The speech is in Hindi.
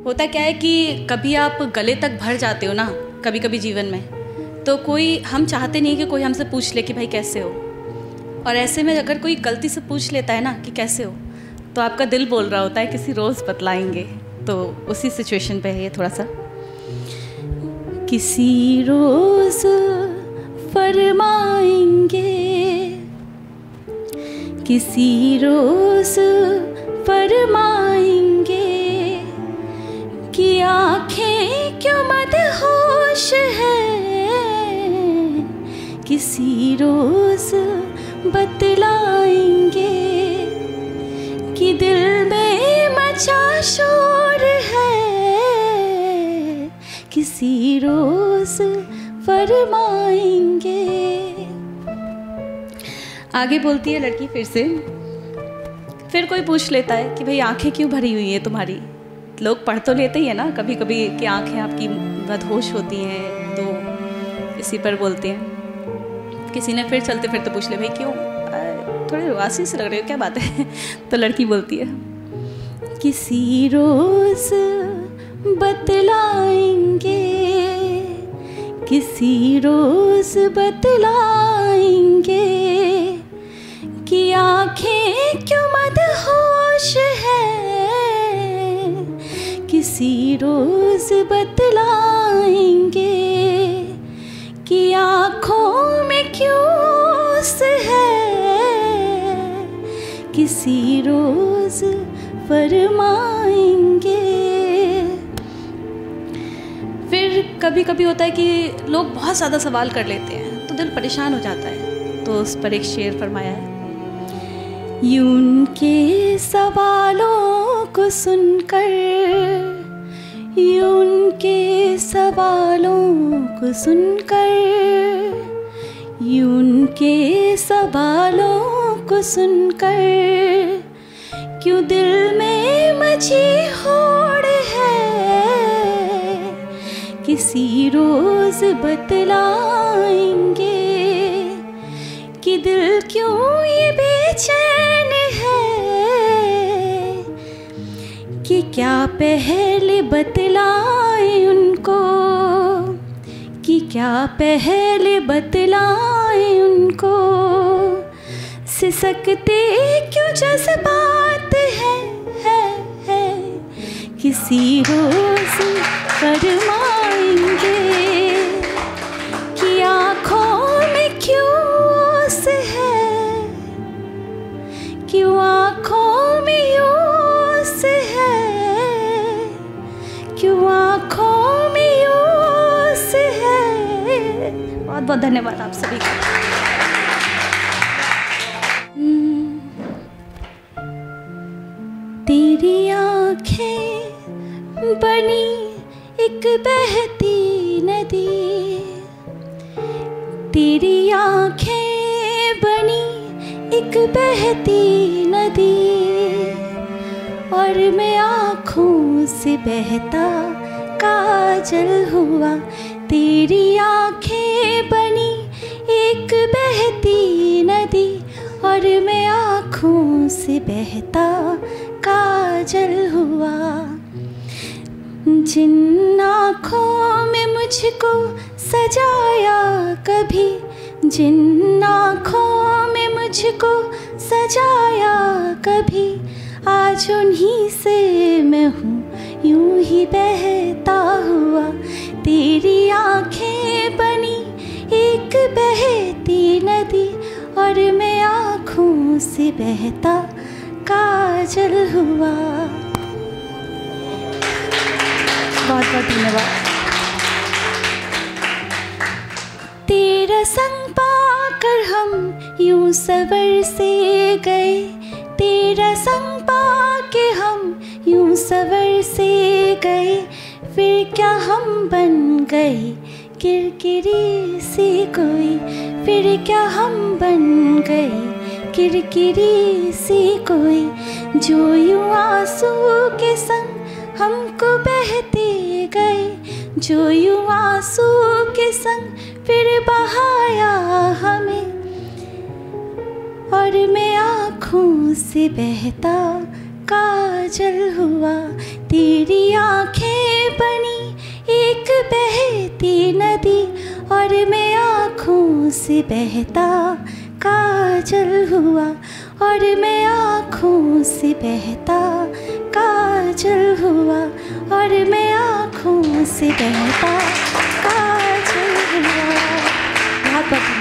होता क्या है कि कभी आप गले तक भर जाते हो ना, कभी कभी जीवन में, तो कोई, हम चाहते नहीं कि कोई हमसे पूछ ले कि भाई कैसे हो, और ऐसे में अगर कोई गलती से पूछ लेता है ना कि कैसे हो, तो आपका दिल बोल रहा होता है किसी रोज़ बतलाएंगे। तो उसी सिचुएशन पे है ये थोड़ा सा। किसी रोज़ फरमाएंगे, किसी रोज़ फरमाएंगे कि आँखें क्यों मदहोश है, किसी रोज़ बतलाएंगे कि दिल में मचा शोर है, किसी रोज़ फरमाएंगे। आगे बोलती है लड़की फिर से, फिर कोई पूछ लेता है कि भाई आंखें क्यों भरी हुई हैं तुम्हारी। लोग पढ़ तो लेते ही है ना कभी कभी कि आंखें आपकी बदहोश होती हैं, तो इसी पर बोलते हैं। किसी ने फिर चलते फिरते पूछ ले, भाई क्यों, थोड़े उदासी से लग रहे हो, क्या बात है। तो लड़की बोलती है, किसी रोज़ बतलाएंगे, किसी रोज़ बतलाएंगे कि आँखें क्यों मदहोश है, किसी रोज़ बतलाएंगे कि आँखों में क्यों ओस है, किसी रोज़ फरमाएंगे। फिर कभी कभी होता है कि लोग बहुत ज़्यादा सवाल कर लेते हैं तो दिल परेशान हो जाता है, तो उस पर एक शेर फरमाया है, यूं के सवालों को सुनकर, यूं के सवालों को सुनकर, यूं के सवालों को सुनकर क्यों दिल में मची होड़ है, किसी रोज़ बतलाएंगे कि दिल क्यों ये बेचैन है, कि क्या पहले बतलाएं उनको, कि क्या पहले बतलाएं उनको, सिसकते क्यों जज्बात है, किसी रोज़ फरमाएंगे कि आँखों में क्यों ओस है, क्यों आँखों में ओस है, क्यों आँखों में ओस है। बहुत बहुत धन्यवाद आप सभी का। तेरी आँखें बनी एक बहती नदी, तेरी आँखें बनी एक बहती नदी, और मैं आँखों से बहता काजल हुआ, तेरी आँखें बनी एक बहती नदी, और मैं आँखों से बहता काजल हुआ, जिन आँखों में मुझको सजाया कभी, जिन आँखों में मुझको सजाया कभी, आज उन्हीं से मैं हूँ यूं ही बहता हुआ, तेरी आँखें बनी एक बहती नदी, और मैं आँखों से बहता काजल हुआ। बहुत बहुत धन्यवाद। तेरा संग पाकर हम यूं सवर से गए, तेरा संग पाके हम यूं सवर से गए, फिर क्या हम बन गए किरकिरी सी कोई, फिर क्या हम बन गए किरकिरी सी कोई, जो यूं आंसू के संग हमको बहते गए, जो यूं आंसू के संग फिर बहाया हमें, और मैं आँखों से बहता काजल हुआ, तेरी आँखें आँखों से बहता काजल हुआ, और मैं आँखों से बहता काजल हुआ, और मैं आँखों से बहता काजल हुआ। बहुत बहुत